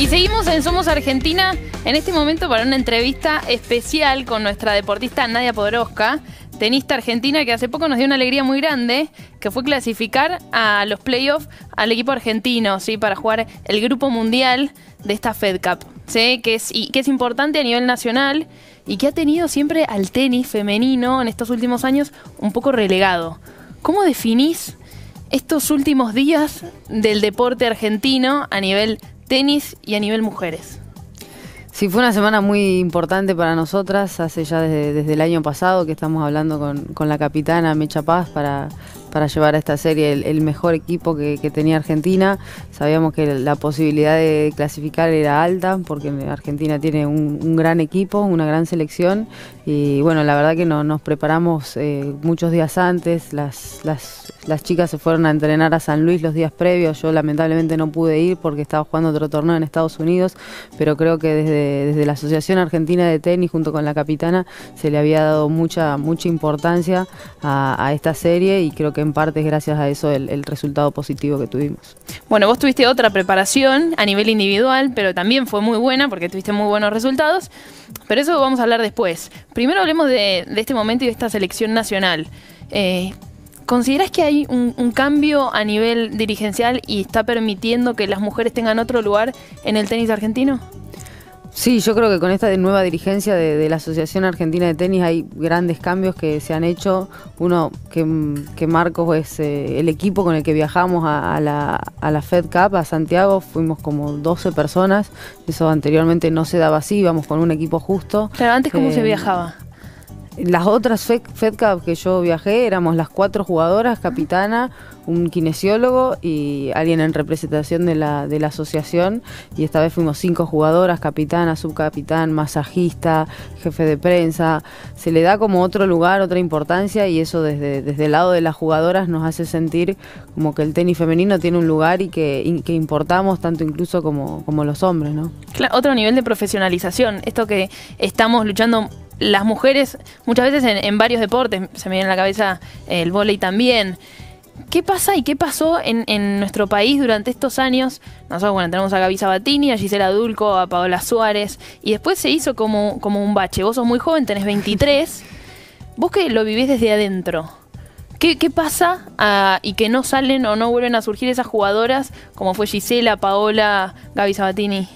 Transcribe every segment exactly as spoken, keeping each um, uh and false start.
Y seguimos en Somos Argentina, en este momento para una entrevista especial con nuestra deportista Nadia Podoroska, tenista argentina que hace poco nos dio una alegría muy grande, que fue clasificar a los playoffs al equipo argentino, ¿sí? Para jugar el grupo mundial de esta Fed Cup, ¿sí? Que es, y, que es importante a nivel nacional y que ha tenido siempre al tenis femenino en estos últimos años un poco relegado. ¿Cómo definís estos últimos días del deporte argentino a nivel tenis y a nivel mujeres? Sí, fue una semana muy importante para nosotras, hace ya desde, desde el año pasado que estamos hablando con, con la capitana Mecha Paz para, para llevar a esta serie el, el mejor equipo que, que tenía Argentina. Sabíamos que la posibilidad de clasificar era alta porque Argentina tiene un, un gran equipo, una gran selección y bueno, la verdad que no, nos preparamos eh, muchos días antes, las, las, las chicas se fueron a entrenar a San Luis los días previos, yo lamentablemente no pude ir porque estaba jugando otro torneo en Estados Unidos, pero creo que desde Desde la Asociación Argentina de Tenis, junto con la capitana, se le había dado mucha mucha importancia a, a esta serie y creo que en parte es gracias a eso el, el resultado positivo que tuvimos. Bueno, vos tuviste otra preparación a nivel individual, pero también fue muy buena porque tuviste muy buenos resultados, pero eso vamos a hablar después. Primero hablemos de, de este momento y de esta selección nacional. Eh, ¿Considerás que hay un, un cambio a nivel dirigencial y está permitiendo que las mujeres tengan otro lugar en el tenis argentino? Sí, yo creo que con esta nueva dirigencia de, de la Asociación Argentina de Tenis hay grandes cambios que se han hecho. Uno, que, que Marcos es eh, el equipo con el que viajamos a, a, la, a la Fed Cup, a Santiago, fuimos como doce personas, eso anteriormente no se daba así, íbamos con un equipo justo. Claro, antes ¿cómo eh, se viajaba? Las otras Fed, Fed Cup que yo viajé éramos las cuatro jugadoras, capitana, un kinesiólogo y alguien en representación de la, de la asociación, y esta vez fuimos cinco jugadoras, capitana, subcapitán, masajista, jefe de prensa. Se le da como otro lugar, otra importancia, y eso desde, desde el lado de las jugadoras nos hace sentir como que el tenis femenino tiene un lugar y que, y que importamos tanto incluso como, como los hombres, ¿no? Claro, otro nivel de profesionalización, esto que estamos luchando las mujeres muchas veces en, en varios deportes, se me viene a la cabeza el vóley también. ¿Qué pasa y qué pasó en, en nuestro país durante estos años? Nosotros, bueno, tenemos a Gaby Sabatini, a Gisela Dulco, a Paola Suárez, y después se hizo como, como un bache. Vos sos muy joven, tenés veintitrés, vos que lo vivís desde adentro. ¿Qué, qué pasa ah, y que no salen o no vuelven a surgir esas jugadoras como fue Gisela, Paola, Gaby Sabatini?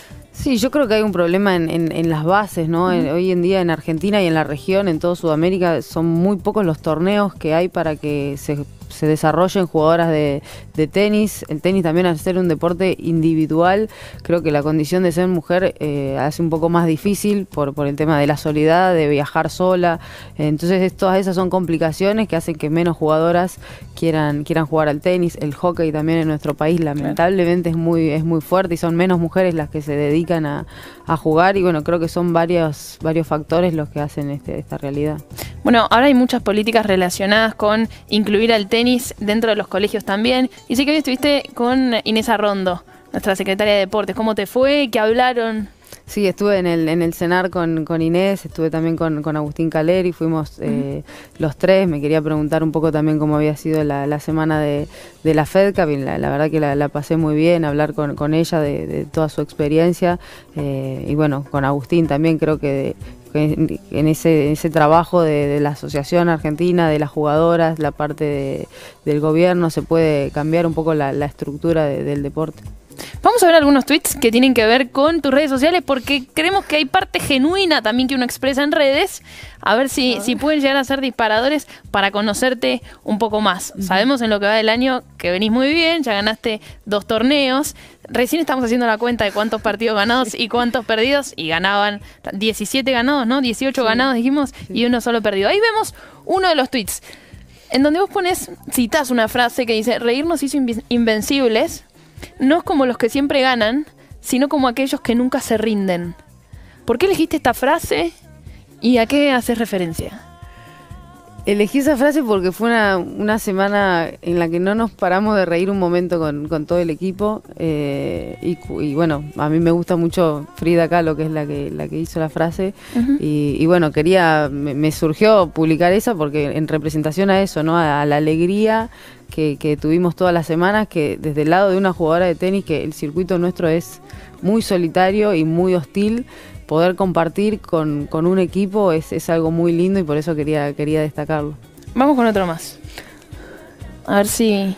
Sí, yo creo que hay un problema en, en, en las bases, ¿no? En, hoy en día en Argentina y en la región, en toda Sudamérica, son muy pocos los torneos que hay para que se, se desarrollen jugadoras de, de tenis. El tenis también, al ser un deporte individual, creo que la condición de ser mujer eh, hace un poco más difícil por, por el tema de la soledad, de viajar sola. Entonces todas esas son complicaciones que hacen que menos jugadoras quieran, quieran jugar al tenis. El hockey también en nuestro país lamentablemente es muy, es muy fuerte y son menos mujeres las que se dedican A, a jugar, y bueno, creo que son varios, varios factores los que hacen este, esta realidad. Bueno, ahora hay muchas políticas relacionadas con incluir al tenis dentro de los colegios también, y sé que hoy estuviste con Inés Arrondo, nuestra secretaria de Deportes. ¿Cómo te fue? ¿Qué hablaron? Sí, estuve en el en el cenar con, con Inés, estuve también con, con Agustín Caleri, fuimos eh, uh-huh. los tres. Me quería preguntar un poco también cómo había sido la, la semana de, de la Fed Cup, y la, la verdad que la, la pasé muy bien, hablar con, con ella de, de toda su experiencia, eh, y bueno, con Agustín también creo que, de, que en ese, ese trabajo de, de la Asociación Argentina, de las jugadoras, la parte de, del gobierno, se puede cambiar un poco la, la estructura de, del deporte. Vamos a ver algunos tweets que tienen que ver con tus redes sociales, porque creemos que hay parte genuina también que uno expresa en redes. A ver si, a ver. si pueden llegar a ser disparadores para conocerte un poco más. Uh-huh. Sabemos en lo que va del año que venís muy bien, ya ganaste dos torneos. Recién estamos haciendo la cuenta de cuántos partidos ganados y cuántos perdidos, y ganaban diecisiete ganados, ¿no? dieciocho sí. ganados dijimos, sí. y uno solo perdido. Ahí vemos uno de los tweets, en donde vos pones, citás una frase que dice: reírnos hizo inv- invencibles. No es como los que siempre ganan, sino como aquellos que nunca se rinden. ¿Por qué elegiste esta frase y a qué haces referencia? Elegí esa frase porque fue una, una semana en la que no nos paramos de reír un momento con, con todo el equipo. Eh, y, y bueno, a mí me gusta mucho Frida Kahlo, que es la que, la que hizo la frase. Uh-huh. y, y bueno, quería, me, me surgió publicar esa porque en representación a eso, ¿no? A, a la alegría que, que tuvimos todas las semanas, que desde el lado de una jugadora de tenis, que el circuito nuestro es muy solitario y muy hostil, poder compartir con, con un equipo es, es algo muy lindo y por eso quería, quería destacarlo. Vamos con otro más. A ver si...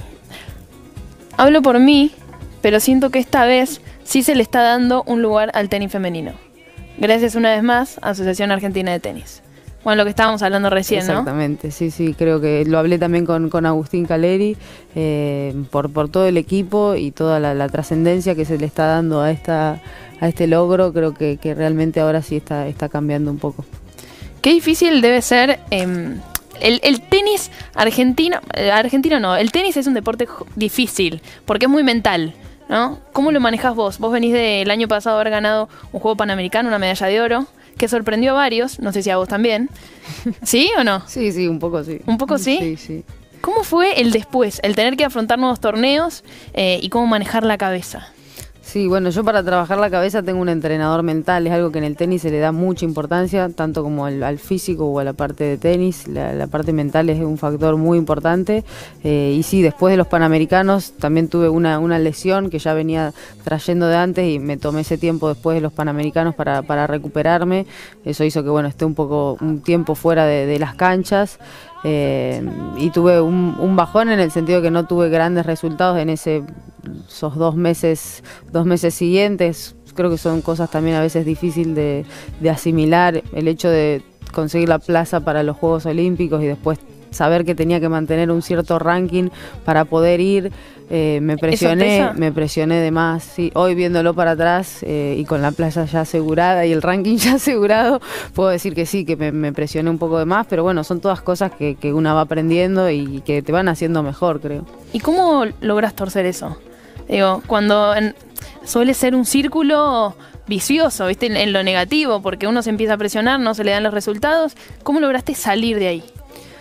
Hablo por mí, pero siento que esta vez sí se le está dando un lugar al tenis femenino. Gracias una vez más a Asociación Argentina de Tenis. Bueno, lo que estábamos hablando recién, Exactamente, ¿no? sí, sí, creo que lo hablé también con, con Agustín Caleri, eh, por, por todo el equipo y toda la, la trascendencia que se le está dando a esta a este logro. Creo que, que realmente ahora sí está, está cambiando un poco. Qué difícil debe ser eh, el, el tenis argentino, eh, argentino no, el tenis es un deporte difícil, porque es muy mental, ¿no? ¿Cómo lo manejás vos? Vos venís del año pasado a haber ganado un juego panamericano, una medalla de oro, que sorprendió a varios, no sé si a vos también. ¿Sí o no? Sí, sí, un poco sí. ¿Un poco sí? Sí, sí. ¿Cómo fue el después, el tener que afrontar nuevos torneos eh, y cómo manejar la cabeza? Sí, bueno, yo para trabajar la cabeza tengo un entrenador mental, es algo que en el tenis se le da mucha importancia, tanto como al, al físico o a la parte de tenis, la, la parte mental es un factor muy importante. Eh, y sí, después de los Panamericanos también tuve una, una lesión que ya venía trayendo de antes y me tomé ese tiempo después de los Panamericanos para, para recuperarme. Eso hizo que, bueno, esté un poco, un tiempo fuera de, de las canchas. Eh, y tuve un, un bajón en el sentido que no tuve grandes resultados en ese, esos dos meses, dos meses siguientes. Creo que son cosas también a veces difíciles de, de asimilar, el hecho de conseguir la plaza para los Juegos Olímpicos y después saber que tenía que mantener un cierto ranking para poder ir. Eh, me presioné, me presioné de más. Sí, hoy viéndolo para atrás eh, y con la plaza ya asegurada y el ranking ya asegurado, puedo decir que sí, que me, me presioné un poco de más, pero bueno, son todas cosas que, que una va aprendiendo y que te van haciendo mejor, creo. ¿Y cómo logras torcer eso? Digo, cuando en, suele ser un círculo vicioso, ¿viste? En, en lo negativo, porque uno se empieza a presionar, no se le dan los resultados. ¿Cómo lograste salir de ahí?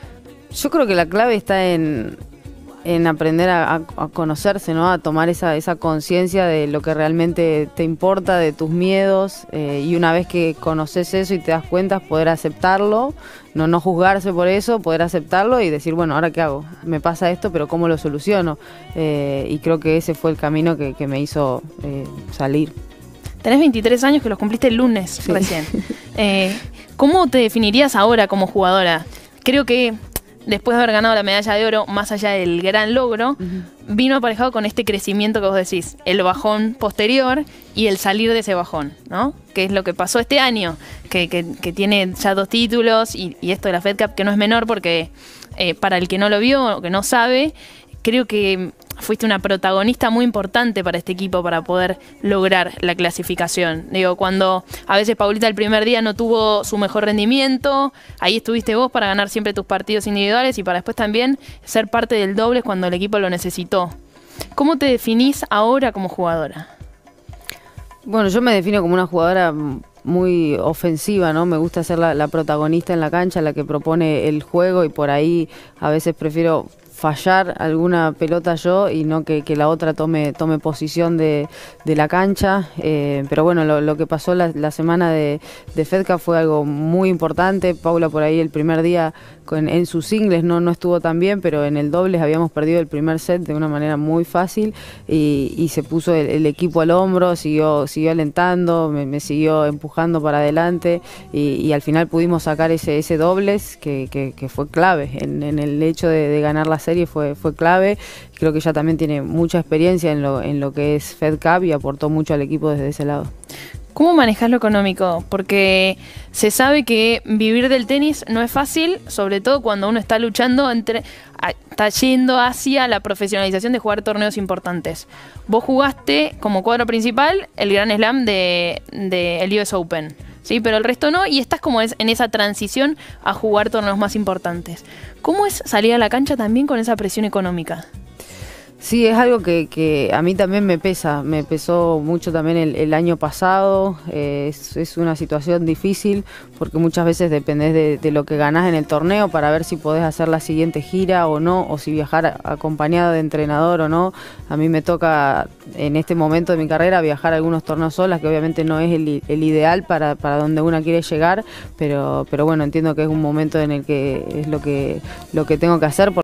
Yo creo que la clave está en, en aprender a, a, a conocerse, ¿no? A tomar esa, esa conciencia de lo que realmente te importa, de tus miedos, eh, y una vez que conoces eso y te das cuenta, poder aceptarlo, no, no juzgarse por eso, poder aceptarlo y decir, bueno, ¿ahora qué hago? Me pasa esto, pero ¿cómo lo soluciono? Eh, y creo que ese fue el camino que, que me hizo eh, salir. Tenés veintitrés años, que los cumpliste el lunes, sí. Recién. Eh, ¿Cómo te definirías ahora como jugadora? Creo que después de haber ganado la medalla de oro, más allá del gran logro, uh-huh. vino aparejado con este crecimiento que vos decís, el bajón posterior y el salir de ese bajón, ¿no? Que es lo que pasó este año, que, que, que tiene ya dos títulos y, y esto de la Fed Cup, que no es menor porque eh, para el que no lo vio o que no sabe, creo que fuiste una protagonista muy importante para este equipo para poder lograr la clasificación. Digo, cuando a veces Paulita el primer día no tuvo su mejor rendimiento, ahí estuviste vos para ganar siempre tus partidos individuales y para después también ser parte del dobles cuando el equipo lo necesitó. ¿Cómo te definís ahora como jugadora? Bueno, yo me defino como una jugadora muy ofensiva, ¿no? Me gusta ser la, la protagonista en la cancha, la que propone el juego y por ahí a veces prefiero fallar alguna pelota yo y no que, que la otra tome tome posición de, de la cancha. Eh, pero bueno, lo, lo que pasó la, la semana de, de Fed Cup fue algo muy importante. Paula por ahí el primer día con, en sus singles no, no estuvo tan bien, pero en el dobles habíamos perdido el primer set de una manera muy fácil y, y se puso el, el equipo al hombro, siguió, siguió alentando, me, me siguió empujando para adelante y, y al final pudimos sacar ese, ese dobles que, que, que fue clave en, en el hecho de, de ganar la serie, fue, fue clave. Creo que ella también tiene mucha experiencia en lo, en lo que es Fed Cup y aportó mucho al equipo desde ese lado. ¿Cómo manejas lo económico? Porque se sabe que vivir del tenis no es fácil, sobre todo cuando uno está luchando, entre, está yendo hacia la profesionalización de jugar torneos importantes. Vos jugaste como cuadro principal el Grand Slam de, de el U S Open, ¿sí? Pero el resto no, y estás como en esa transición a jugar torneos más importantes. ¿Cómo es salir a la cancha también con esa presión económica? Sí, es algo que, que a mí también me pesa, me pesó mucho también el, el año pasado, eh, es, es una situación difícil porque muchas veces dependés de, de lo que ganás en el torneo para ver si podés hacer la siguiente gira o no, o si viajar acompañado de entrenador o no. A mí me toca en este momento de mi carrera viajar a algunos torneos solas, que obviamente no es el, el ideal para, para donde uno quiere llegar, pero, pero bueno, entiendo que es un momento en el que es lo que, lo que tengo que hacer.